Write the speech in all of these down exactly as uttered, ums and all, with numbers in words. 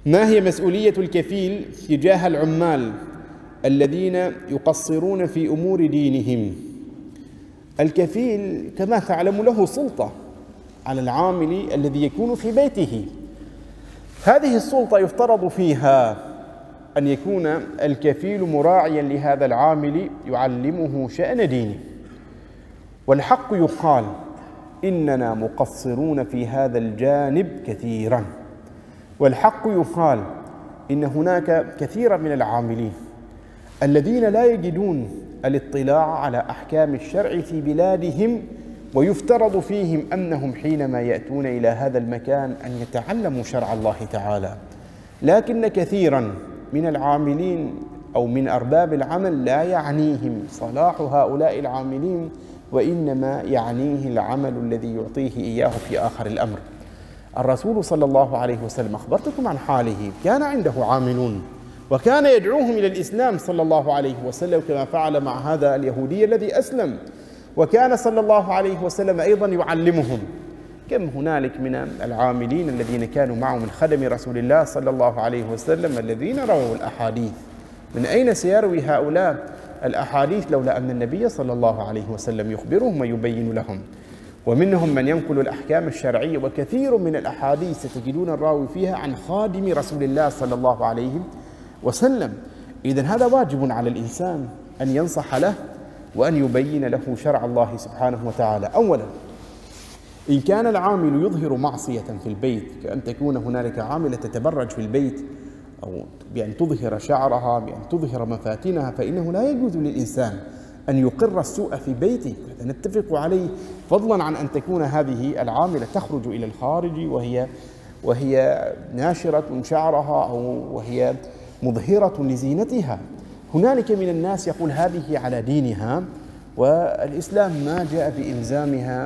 ما هي مسؤولية الكفيل تجاه العمال الذين يقصرون في أمور دينهم؟ الكفيل كما تعلم له سلطة على العامل الذي يكون في بيته. هذه السلطة يفترض فيها أن يكون الكفيل مراعيا لهذا العامل يعلمه شأن دينه. والحق يقال إننا مقصرون في هذا الجانب كثيرا، والحق يقال إن هناك كثيرا من العاملين الذين لا يجدون الاطلاع على أحكام الشرع في بلادهم، ويفترض فيهم أنهم حينما يأتون إلى هذا المكان أن يتعلموا شرع الله تعالى، لكن كثيرا من العاملين أو من أرباب العمل لا يعنيهم صلاح هؤلاء العاملين، وإنما يعنيه العمل الذي يعطيه إياه في آخر الأمر. الرسول صلى الله عليه وسلم أخبرتكم عن حاله، كان عنده عاملون وكان يدعوهم إلى الإسلام صلى الله عليه وسلم كما فعل مع هذا اليهودي الذي أسلم، وكان صلى الله عليه وسلم أيضا يعلمهم. كم هنالك من العاملين الذين كانوا معه من خدم رسول الله صلى الله عليه وسلم الذين رووا الأحاديث. من أين سيروي هؤلاء الأحاديث لولا أن النبي صلى الله عليه وسلم يخبرهم ويبين لهم؟ ومنهم من ينقل الأحكام الشرعية، وكثير من الأحاديث ستجدون الراوي فيها عن خادم رسول الله صلى الله عليه وسلم. إذن هذا واجب على الإنسان أن ينصح له وأن يبين له شرع الله سبحانه وتعالى. أولا، إن كان العامل يظهر معصية في البيت، كأن تكون هنالك عاملة تتبرج في البيت أو بأن تظهر شعرها، بأن تظهر مفاتنها، فإنه لا يجوز للإنسان أن يقر السوء في بيته. نتفق عليه، فضلا عن أن تكون هذه العاملة تخرج إلى الخارج وهي وهي ناشرة شعرها أو وهي مظهرة لزينتها. هنالك من الناس يقول هذه على دينها، والإسلام ما جاء بإلزامها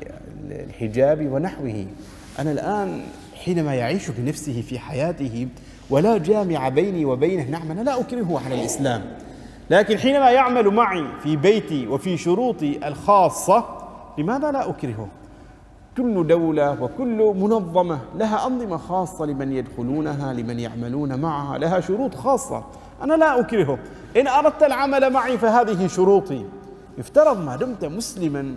بالحجاب ونحوه. أنا الآن حينما يعيش بنفسه في حياته ولا جامع بيني وبينه، نعم أنا لا أكرهه على الإسلام، لكن حينما يعمل معي في بيتي وفي شروطي الخاصة، لماذا لا أكرهه؟ كل دولة وكل منظمة لها أنظمة خاصة لمن يدخلونها، لمن يعملون معها، لها شروط خاصة. أنا لا أكرهه، إن أردت العمل معي فهذه شروطي. يفترض ما دمت مسلما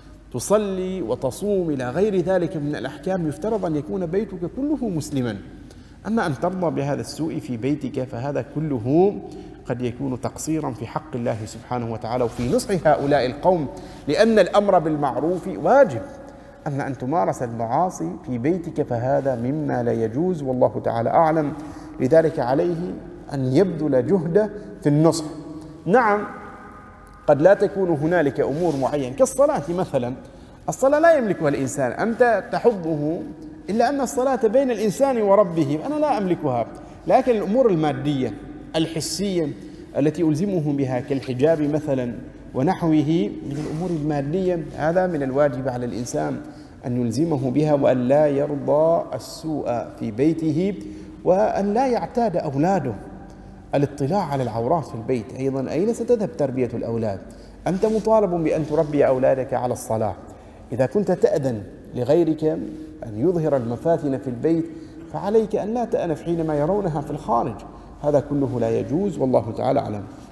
تصلي وتصوم إلى غير ذلك من الأحكام، يفترض أن يكون بيتك كله مسلما. أما أن ترضى بهذا السوء في بيتك فهذا كله قد يكون تقصيرا في حق الله سبحانه وتعالى وفي نصح هؤلاء القوم، لأن الأمر بالمعروف واجب. أما أن تمارس المعاصي في بيتك فهذا مما لا يجوز، والله تعالى أعلم. لذلك عليه أن يبذل جهده في النصح. نعم، قد لا تكون هنالك أمور معينة كالصلاة مثلا، الصلاة لا يملكها الإنسان، أنت تحبه، إلا أن الصلاة بين الإنسان وربه، أنا لا أملكها. لكن الأمور المادية الحسية التي ألزمه بها كالحجاب مثلا ونحوه من الأمور المادية، هذا من الواجب على الإنسان أن يلزمه بها، وأن لا يرضى السوء في بيته، وأن لا يعتاد أولاده الاطلاع على العورات في البيت. أيضا أين ستذهب تربية الأولاد؟ أنت مطالب بأن تربي أولادك على الصلاة. إذا كنت تأذن لغيرك أن يظهر المفاتن في البيت، فعليك أن لا تأنف حينما يرونها في الخارج. هذا كله لا يجوز، والله تعالى أعلم.